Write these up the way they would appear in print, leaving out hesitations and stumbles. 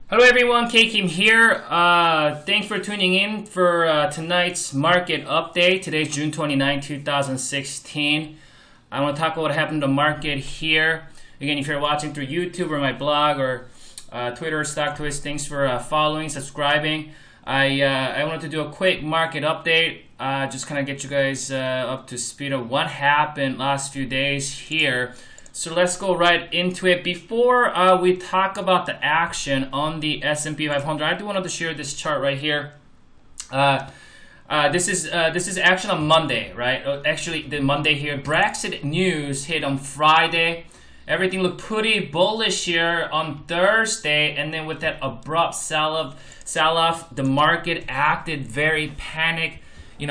Hello everyone, K-Kim here. Thanks for tuning in for tonight's market update. Today's June 29, 2016. I want to talk about what happened to the market here. Again, if you're watching through YouTube or my blog or Twitter or StockTwist, thanks for following, subscribing. I wanted to do a quick market update, just kind of get you guys up to speed of what happened last few days here. So let's go right into it. Before we talk about the action on the S&P 500, I do want to share this chart right here. This is action on Monday, right? Actually, the Monday here. Brexit news hit on Friday. Everything looked pretty bullish here on Thursday, and then with that abrupt sell-off, the market acted very panic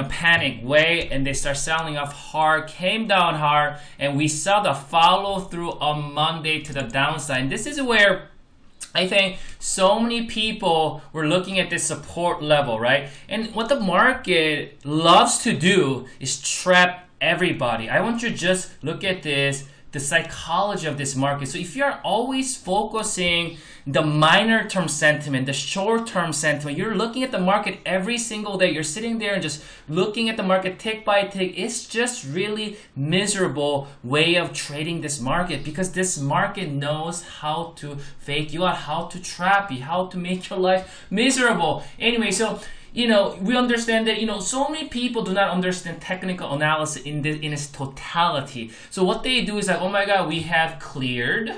way, and they start selling off hard, came down hard, and we saw the follow through on Monday to the downside. And this is where I think so many people were looking at this support level, right? And what the market loves to do is trap everybody. I want you to just look at this, the psychology of this market. So if you're always focusing the minor term sentiment, the short term sentiment, you're looking at the market every single day, you're sitting there and just looking at the market tick by tick, it's just really miserable way of trading this market, because this market knows how to fake you out, how to trap you, how to make your life miserable. Anyway, so we understand that, so many people do not understand technical analysis in its totality. So what they do is like, oh my God, we have cleared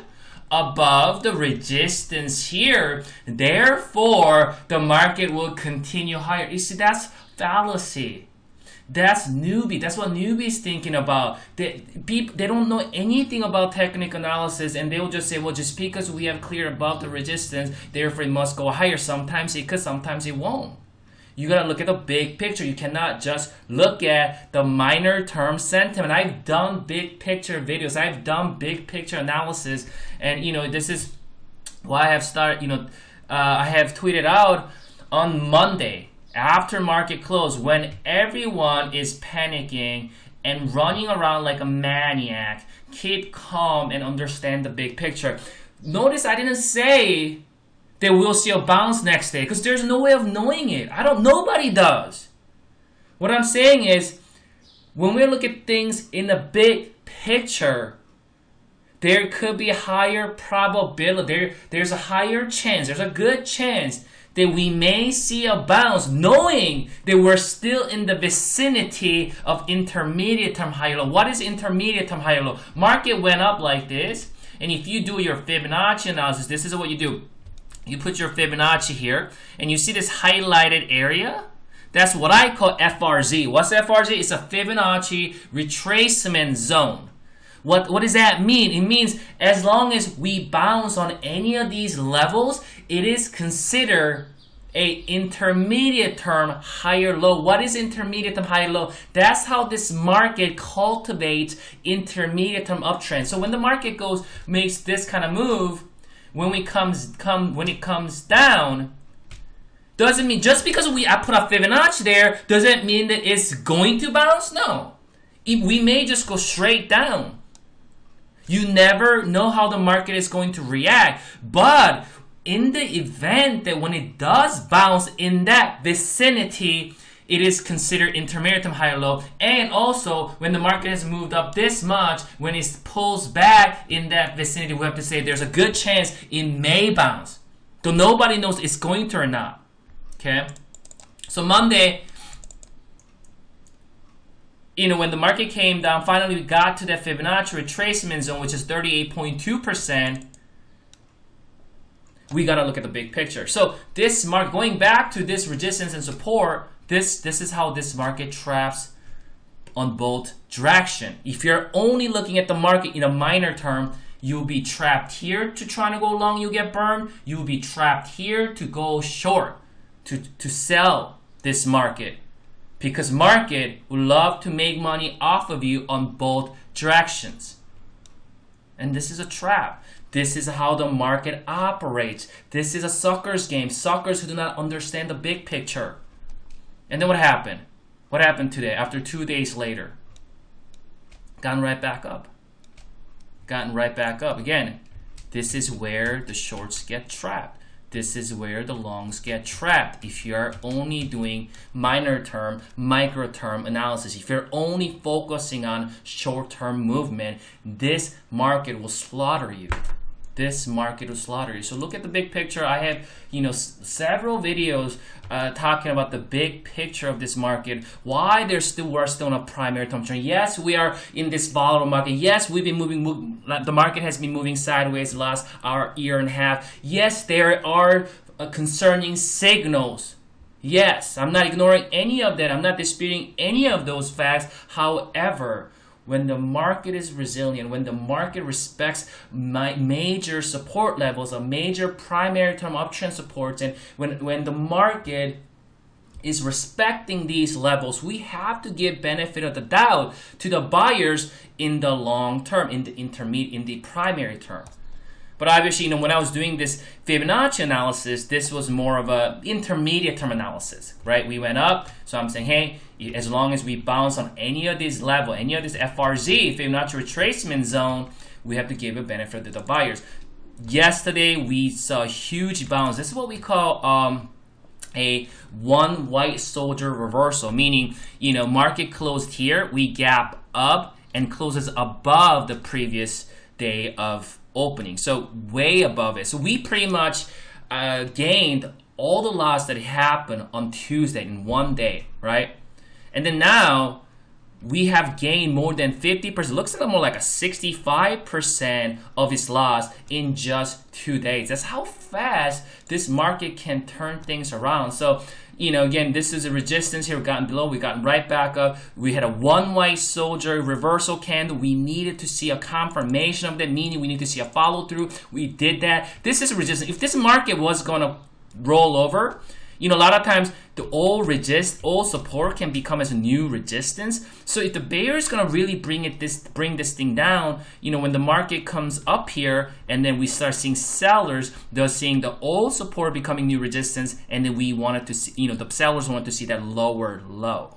above the resistance here, therefore the market will continue higher. You see, that's fallacy. That's newbie. That's what newbies thinking about. They don't know anything about technical analysis, and they will just say, well, just because we have cleared above the resistance, therefore it must go higher. Sometimes it could, sometimes it won't. You gotta look at the big picture. You cannot just look at the minor term sentiment. I've done big picture videos. I've done big picture analysis, and this is why I have started. I have tweeted out on Monday after market close, when everyone is panicking and running around like a maniac. Keep calm and understand the big picture. Notice I didn't say that we'll see a bounce next day, because there's no way of knowing it. Nobody does. What I'm saying is, when we look at things in the big picture, there could be a higher probability, there's a higher chance, there's a good chance that we may see a bounce, knowing that we're still in the vicinity of intermediate term high low. What is intermediate term high low? Market went up like this, and if you do your Fibonacci analysis, this is what you do. You put your Fibonacci here, and you see this highlighted area? That's what I call FRZ. What's FRZ? It's a Fibonacci retracement zone. What does that mean? It means as long as we bounce on any of these levels, it is considered a intermediate term higher low. What is intermediate term higher low? That's how this market cultivates intermediate term uptrend. So when the market makes this kind of move, when it comes down, doesn't mean just because I put a Fibonacci there doesn't mean that it's going to bounce. No, we may just go straight down. You never know how the market is going to react, but in the event that when it does bounce in that vicinity, it is considered intermediate term higher low. And also, when the market has moved up this much, when it pulls back in that vicinity, we have to say there's a good chance it may bounce. Though nobody knows it's going to or not. Okay? So Monday, when the market came down, finally we got to that Fibonacci retracement zone, which is 38.2%. We got to look at the big picture. So this market, going back to this resistance and support, this is how this market traps on both direction. If you're only looking at the market in a minor term, you'll be trapped here to try to go long, you'll get burned. You'll be trapped here to go short, to sell this market. Because market would love to make money off of you on both directions. And this is a trap. This is how the market operates. This is a sucker's game. Suckers who do not understand the big picture. And then what happened? What happened today after 2 days later? Gotten right back up. Again, this is where the shorts get trapped. this is where the longs get trapped. If you're only doing minor term, micro term analysis, if you're only focusing on short-term movement, this market will slaughter you. This market will slaughter you. So look at the big picture. I have, several videos talking about the big picture of this market. Why we're still on a primary term trend. Yes, we are in this volatile market. Yes, we've been moving. The market has been moving sideways the last year and a half. Yes, there are concerning signals. Yes, I'm not ignoring any of that. I'm not disputing any of those facts. However, when the market is resilient, when the market respects major support levels, major primary term uptrend supports, and when the market is respecting these levels, we have to give benefit of the doubt to the buyers in the long term, in the intermediate, in the primary term. But obviously, when I was doing this Fibonacci analysis, this was more of a intermediate term analysis, right? We went up, so I'm saying, hey, as long as we bounce on any of these level, any of this FRZ, Fibonacci retracement zone, we have to give a benefit to the buyers. Yesterday, we saw a huge bounce. This is what we call a one white soldier reversal, meaning, market closed here, we gap up and closes above the previous day of opening, so way above it. So we pretty much gained all the loss that happened on Tuesday in one day, right? And then now we have gained more than 50%. Looks like more like a 65% of its loss in just 2 days. That's how fast this market can turn things around. So, again, this is a resistance here. We've gotten below. We got right back up. We had a one white soldier reversal candle. We needed to see a confirmation of that, meaning we need to see a follow through. We did that. This is a resistance. If this market was going to roll over, a lot of times the old support can become as a new resistance. So if the bear is going to really bring this thing down, when the market comes up here and then we start seeing sellers, they're seeing the old support becoming new resistance, and then we wanted to see, the sellers wanted to see that lower low,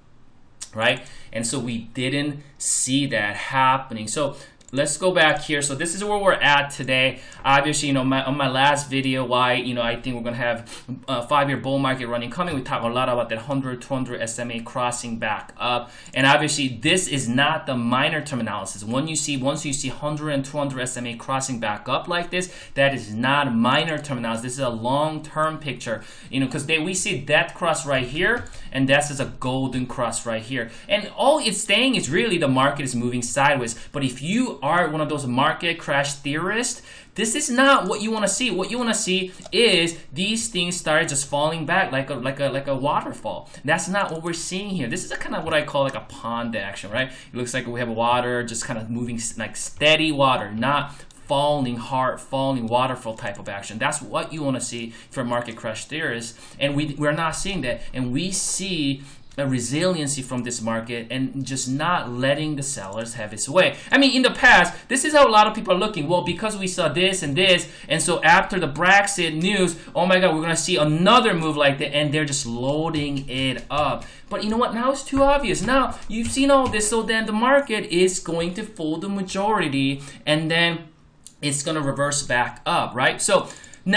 right? And so we didn't see that happening. So let's go back here. So this is where we're at today. Obviously, on my last video, why, I think we're going to have a 5-year bull market running coming. We talked a lot about that 100, 200 SMA crossing back up. And obviously, this is not the minor term analysis. Once you see 100 and 200 SMA crossing back up like this, that is not minor term analysis. This is a long-term picture, because we see that cross right here, and that's just a golden cross right here. And all it's saying is really the market is moving sideways. But if you are one of those market crash theorists, this is not what you want to see. What you want to see is these things started just falling back like a waterfall. That's not what we're seeing here. This is a kind of what I call like a pond action, right? It looks like we have water just kind of moving like steady water, not falling waterfall type of action. That's what you want to see for market crash theorists, and we're not seeing that. And we see a resiliency from this market and just not letting the sellers have its way. I mean, in the past, this is how a lot of people are looking. Well, because we saw this, and so after the Brexit news, oh my God, we're gonna see another move like that, and they're just loading it up. But you know what? Now it's too obvious. Now you've seen all this, so then the market is going to fold the majority, and then it's gonna reverse back up, right? So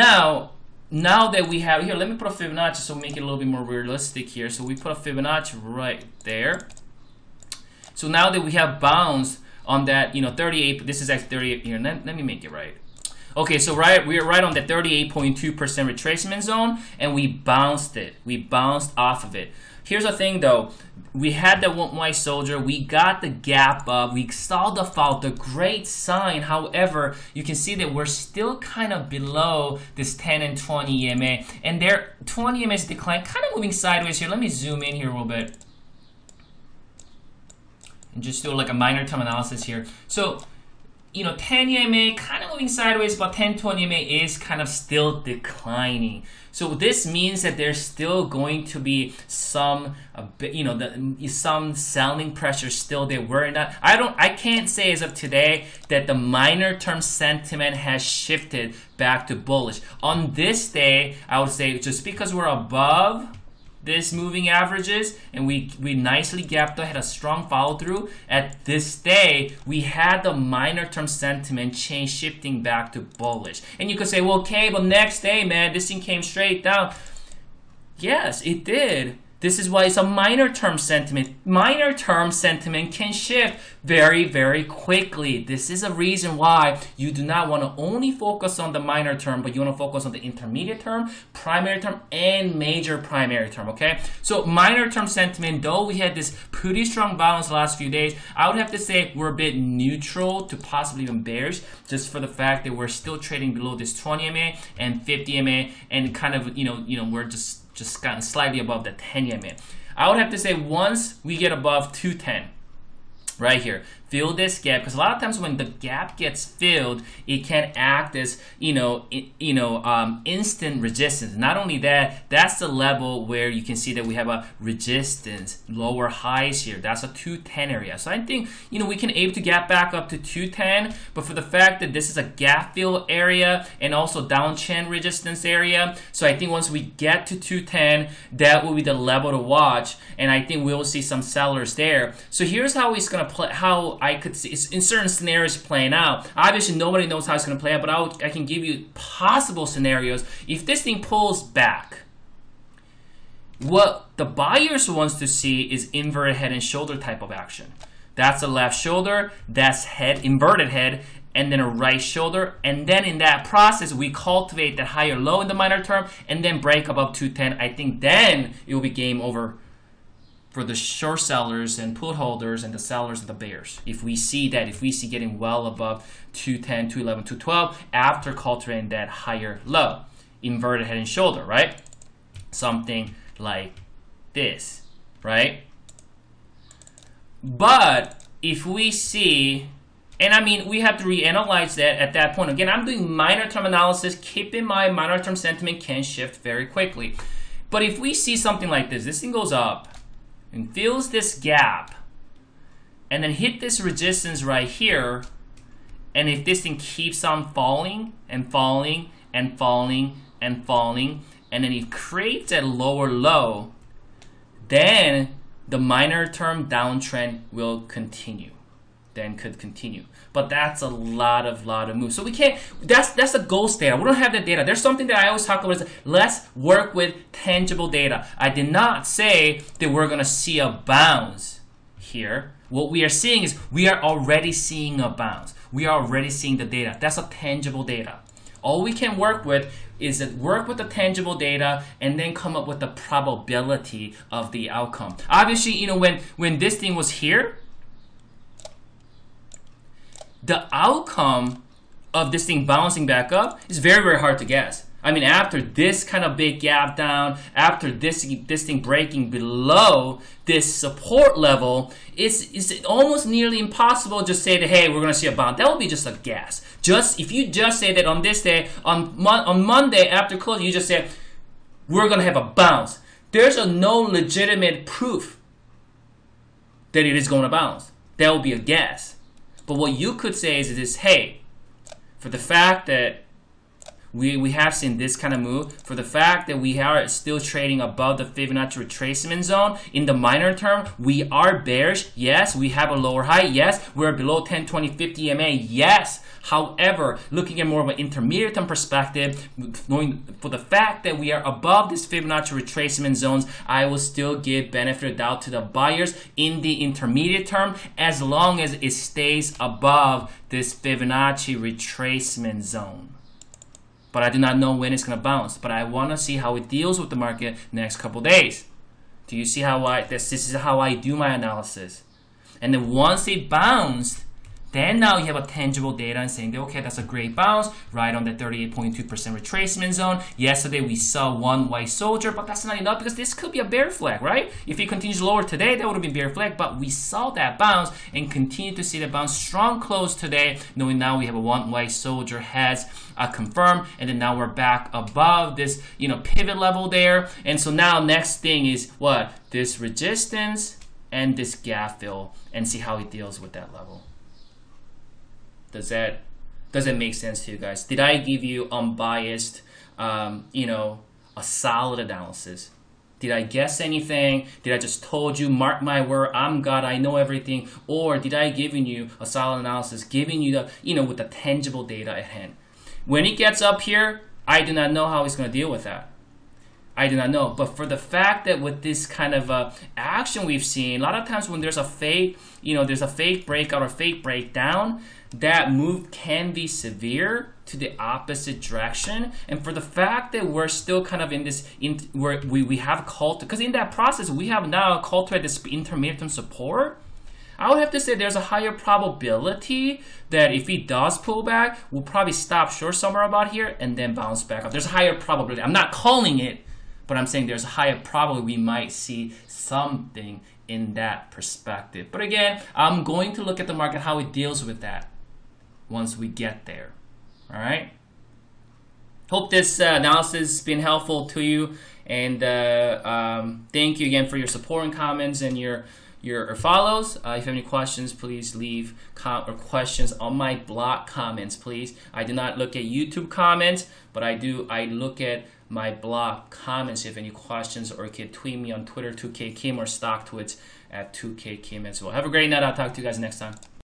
now that we have here, let me put a Fibonacci so make it a little bit more realistic here. So we put a Fibonacci right there. So now that we have bounced on that, 38, this is actually 38 here. Let me make it right. Okay, so we're right on the 38.2% retracement zone, and we bounced it. We bounced off of it. Here's the thing though, we had that one white soldier, we got the gap up, we saw the fall, the great sign. However, you can see that we're still kind of below this 10 and 20 EMA, and their 20 EMA is declined, kind of moving sideways here. Let me zoom in here a little bit and just do like a minor term analysis here. So 10 EMA kind of moving sideways, but 10, 20 EMA is kind of still declining. So this means that there's still going to be some, some selling pressure still there. I can't say as of today that the minor term sentiment has shifted back to bullish. On this day, I would say just because we're above this moving averages, and we nicely gapped up, had a strong follow through. At this day, we had the minor term sentiment change, shifting back to bullish. And you could say, well, okay, but next day, man, this thing came straight down. Yes, it did. This is why it's a minor term sentiment. Minor term sentiment can shift very, very quickly. This is a reason why you do not want to only focus on the minor term, but you want to focus on the intermediate term, primary term, and major primary term, okay? So minor term sentiment, though we had this pretty strong bounce the last few days, I would have to say we're a bit neutral to possibly even bearish, just for the fact that we're still trading below this 20 MA and 50 MA, and kind of, we're just gotten slightly above the 10 EMA. I would have to say once we get above 210, right here, fill this gap, because a lot of times when the gap gets filled, it can act as instant resistance. Not only that, that's the level where you can see that we have a resistance, lower highs here. That's a 210 area. So I think we can able to gap back up to 210, but for the fact that this is a gap fill area and also downtrend resistance area, so I think once we get to 210, that will be the level to watch, and I think we'll see some sellers there. So here's how it's gonna play, how I could see it's in certain scenarios playing out. Obviously, nobody knows how it's going to play out, but I can give you possible scenarios. If this thing pulls back, what the buyers wants to see is inverted head and shoulder type of action. That's a left shoulder, that's head, inverted head, and then a right shoulder. And then in that process, we cultivate that higher low in the minor term, and then break above 210. I think then it will be game over for the short sellers and put holders and the sellers and the bears. If we see getting well above 210, 211, 212 after cultivating that higher low, inverted head and shoulder, right? Something like this, right? But if we see, and I mean, we have to reanalyze that at that point. Again, I'm doing minor term analysis. Keep in mind, minor term sentiment can shift very quickly. But if we see something like this thing goes up and fills this gap, and then hit this resistance right here, and if this thing keeps on falling and falling and falling and falling, and then it creates a lower low, then the minor term downtrend will continue. Could continue. But that's a lot of moves. So we can't, that's the ghost data. We don't have the data. There's something that I always talk about is let's work with tangible data. I did not say that we're gonna see a bounce here. What we are seeing is we are already seeing a bounce. We are already seeing the data. That's a tangible data. All we can work with is that work with the tangible data and then come up with the probability of the outcome. Obviously, when this thing was here, the outcome of this thing bouncing back up is very, very hard to guess. I mean, after this kind of big gap down, after this thing breaking below this support level, it's almost nearly impossible to just say that, hey, we're going to see a bounce. That would be just a guess. If you just say that on this day, on Monday after closing, you just say, we're going to have a bounce. There's no legitimate proof that it is going to bounce. That would be a guess. But what you could say is this, hey, for the fact that we have seen this kind of move, for the fact that we are still trading above the Fibonacci retracement zone in the minor term, we are bearish. Yes, we have a lower high. Yes, we're below 10, 20, 50 MA. Yes. However, looking at more of an intermediate term perspective, knowing for the fact that we are above this Fibonacci retracement zones, I will still give benefit of doubt to the buyers in the intermediate term as long as it stays above this Fibonacci retracement zone. But I do not know when it's going to bounce. But I want to see how it deals with the market next couple days. Do you see how this is how I do my analysis? And then once it bounced, then now you have a tangible data and saying, okay, that's a great bounce, right on the 38.2% retracement zone. Yesterday we saw one white soldier, but that's not enough because this could be a bear flag, right? If it continues lower today, that would have been bear flag, but we saw that bounce and continue to see the bounce. Strong close today, knowing now we have a one white soldier has confirmed, and then now we're back above this, pivot level there. And so now next thing is what? This resistance and this gap fill, and see how it deals with that level. Does that make sense to you guys? Did I give you unbiased, a solid analysis? Did I guess anything? Did I just told you, mark my word, I'm God, I know everything? Or did I giving you a solid analysis, giving you the, with the tangible data at hand? When it gets up here, I do not know how he's going to deal with that. I do not know. But for the fact that with this kind of action we've seen, a lot of times when there's a fake, there's a fake breakout or fake breakdown, that move can be severe to the opposite direction. And for the fact that we're still kind of in this, where we have because in that process, we have now cultivated this intermittent support. I would have to say there's a higher probability that if he does pull back, we'll probably stop short somewhere about here and then bounce back up. There's a higher probability. I'm not calling it, but I'm saying there's a higher probability we might see something in that perspective. But again, I'm going to look at the market, how it deals with that once we get there. All right. Hope this analysis has been helpful to you. And thank you again for your support and comments and your follows. If you have any questions, please leave questions on my blog comments, please. I do not look at YouTube comments, but I look at my blog comments. If you have any questions, or you can tweet me on Twitter, 2K Kim, or StockTwits at 2K Kim as well. Have a great night. I'll talk to you guys next time.